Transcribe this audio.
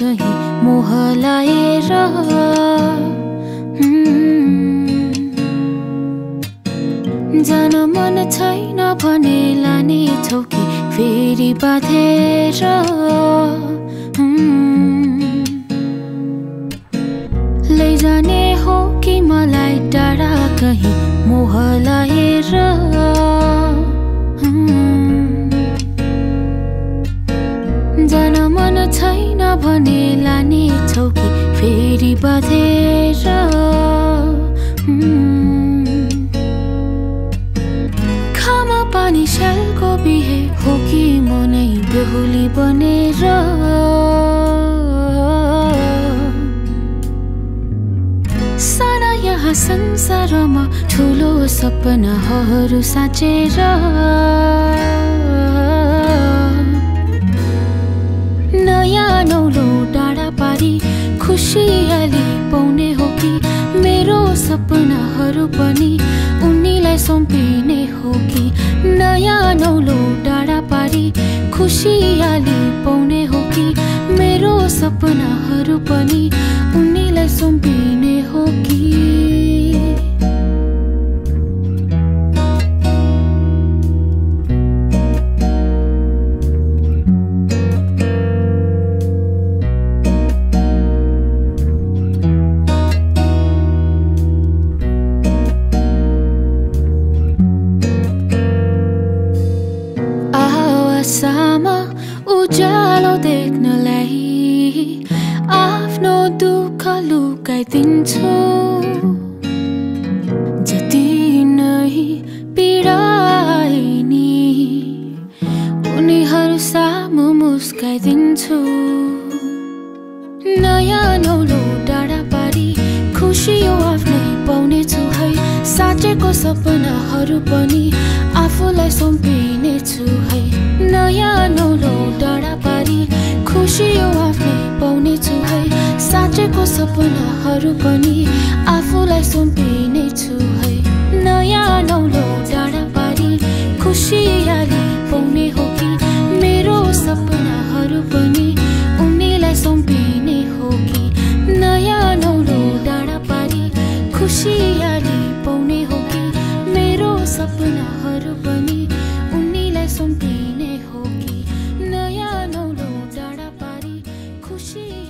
कहीं मोह लाएर जान मन छैन भने लाने छौ कि फेरि बाँधेर लैजाने हो कि मलाई टाढा कहीं मोह लाएर जान मन छैन भने लाने छौ कि फेरि बाँधेर खामा पानी स्यालको बिहे हो कि म नै बेहुली बनेर साना यहाँ संसारमा ठुलो सपनाहरू साँचेर नयाँ नौलो डाँडा पारी खुसियाली पाउने हो कि मेरो सपनाहरू पनि उनीलाई सुम्पिने हो कि नयाँ नौलो डाँडा पारी खुसियाली पाउने हो कि मेरो सपनाहरू पनि उनीलाई सुम्पिने हो कि आशामा उज्यालो देख्नलाई आफ्नो दुःख लुकाइदिन्छु जति नै पीडाए नि उनीहरू सामु मुस्काइदिन्छु नयाँ नौलो डाँडा पारी खुसी यो आफ्नै पाउने छु है साँचेको सपनाहरू पनि आफूलाई सुम्पिने छु है नयाँ नौलो डाँडा पारी खुसी यो आफ्नै पाउने छु है साँचेको सपनाहरू पनि आफूलाई सुम्पिने छु है नयाँ नौलो डाँडा पारी खुसियाली पाउने हो कि मेरो सपनाहरू पनि उनीलाई सुम्पिने हो कि नयाँ नौलो डाँडा पारी खुसियाली पाउने हो कि मेरो सपनाहरू पनि उनीलाई सुम्पिने हो कि नयाँ नौलो डाँडा पारी खुसी